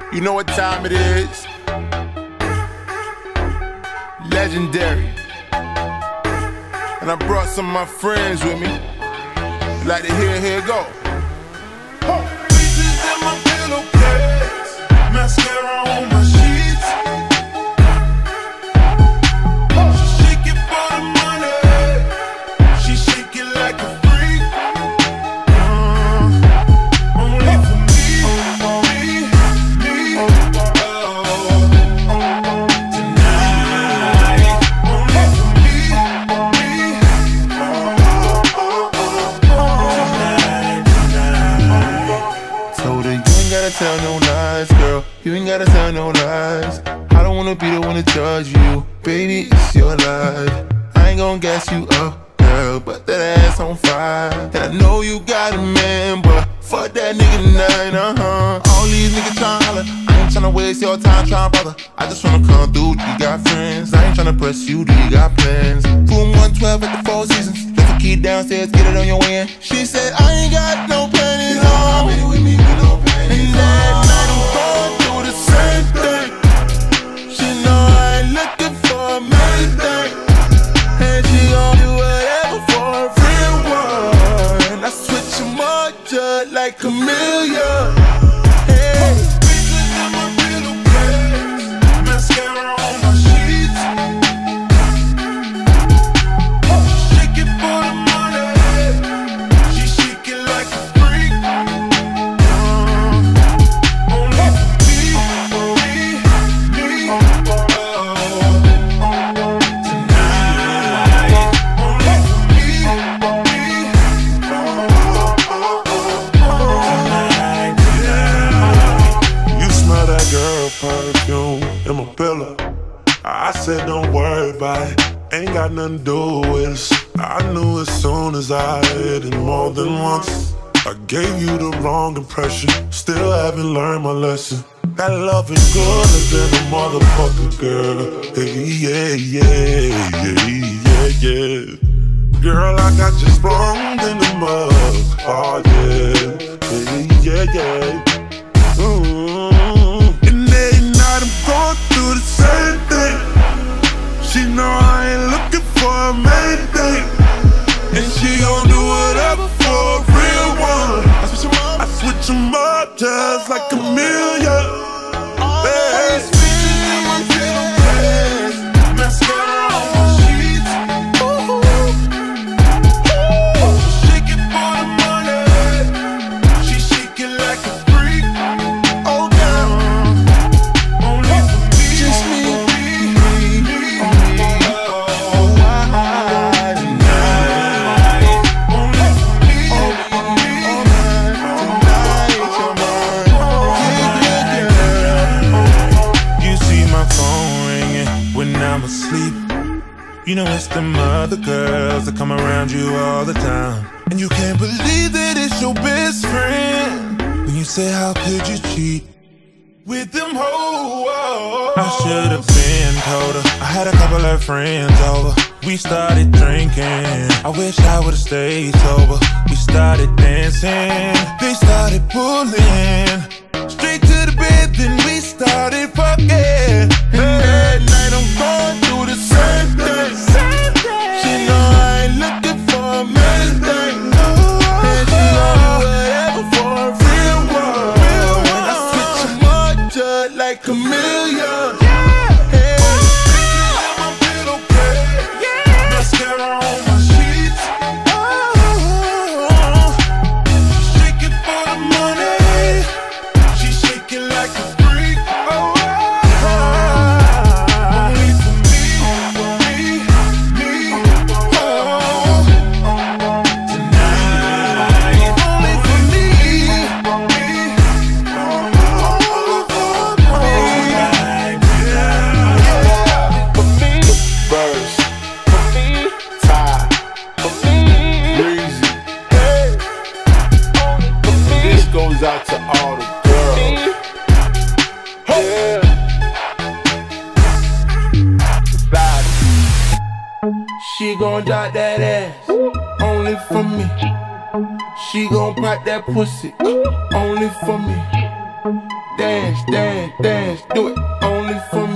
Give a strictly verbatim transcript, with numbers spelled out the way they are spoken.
You know what time it is? Legendary. And I brought some of my friends with me. Like to hear, here go. Pieces in my pillowcase, mascara on my sheets. She shake it for the money, she shake it like a freak. uh, Only for me, me, me, oh, tonight. Only for me, me, oh, tonight, tonight. Told her you ain't gotta tell no lies, girl. You ain't gotta tell no lies. I don't wanna be the one to judge you, baby, it's your life. I ain't gon' gas you up, girl, but that ass on fire. And I know you got a man, but fuck that nigga tonight, uh-huh. All these niggas tryna holler, I ain't tryna waste your time tryna bother. I just wanna come through, do you got friends? I ain't tryna press you, do you got plans? Room one twelve at the Four Seasons. Left a key downstairs, get it on your way in. She said, I ain't got no panties on. With me, with no panties And that night I'm going through the same thing. She know I ain't looking for a main thing, and she gon' do whatever for a real one. I switch 'em up just like a million. Hey. Pieces in my pillowcase, mascara on my sheets. Shake it for the money, she shake it like a freak. uh, Only for me, me, me, oh, tonight. Only for me, me, tonight, tonight. You smell that girl perfume in my pillow. I said don't worry about it, ain't got nothing to do with us. I knew as soon as I hit it more than once. I gave you the wrong impression, still haven't learned my lesson. That love is good than a motherfucker, girl. Hey, yeah, yeah, yeah, yeah, yeah. Girl, I got you sprung in the mud. Oh, yeah, hey, yeah, yeah. Mm. And every night I'm going through the same thing. She know I ain't looking for a main thing, and she gon' do whatever for a real one. I switch 'em up, I switch 'em up just like a million. Always in my pillowcase, mascara on my sheets. Shake it for the money, she shake it like a freak. Oh, girl, Only for me, just me, me, me, oh, why tonight. Only for me, me, tonight you're mine. Yeah, yeah, girl. You see my phone ringing when I'm asleep. You know it's them other girls that come around you all the time, and you can't believe that it's your best friend. When you say how could you cheat with them hoes? I should have been told her. I had a couple of friends over. We started drinking. I wish I would've stayed sober. We started dancing. They started pulling straight to the bed. Then we started fucking. And that night I'm going through the same thing. She know I ain't looking for a main thing, and she gon' do whatever for a real one. I switch 'em up just like a million. Hey. Pieces in my pillowcase, mascara on my sheets. She shake it for the money, she shake it like a freak. Only for me, me, me, oh, tonight. Only for me, me, oh, tonight, tonight. For me, Verse. For me, Ty. For me, Breezy. Hey. For me, this goes out to all the girls. Yeah. Body. She gon' dot that ass, only for me. She gon' pop that pussy, only for me. That dance, dance, dance, do it only for